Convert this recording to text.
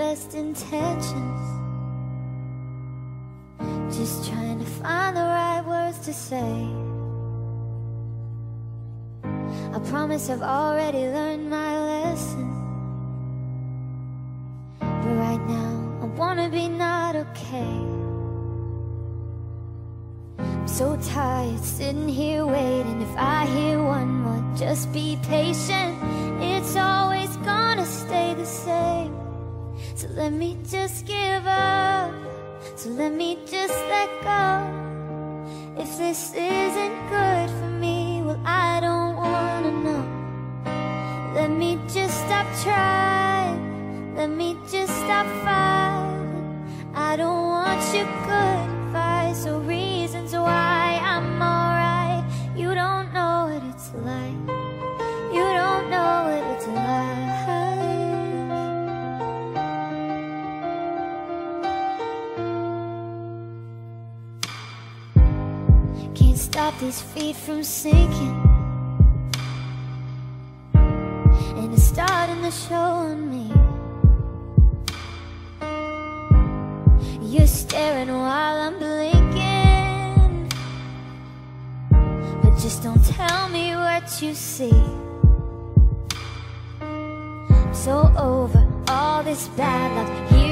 best intentions, just trying to find the right words to say. I promise I've already learned my lesson, but right now I wanna be not okay. I'm so tired sitting here waiting. If I hear one more, just be patient. It's always gonna stay the same. So let me just give up, so let me just let go. If this isn't good for me, well, I don't wanna know. Let me just stop trying, let me just stop fighting. I don't want your good advice or reasons why I'm alright. You don't know what it's like, you don't know what it's like. Can't stop these feet from sinking, and it's starting to show on me. You're staring while I'm blinking, but just don't tell me what you see. I'm so over all this bad luck.